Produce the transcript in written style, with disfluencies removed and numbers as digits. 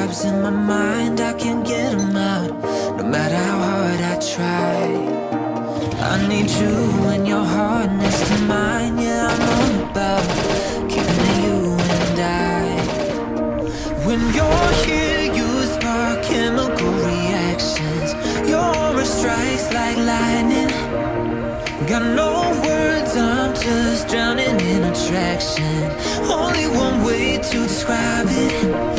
vibes in my mind, I can't get them out, no matter how hard I try. I need you and your heart next to mine. Yeah, I'm all about keeping it you and I. When you're here, you spark chemical reactions. Your aura strikes like lightning. Got no words, I'm just drowning in attraction. Only one way to describe it.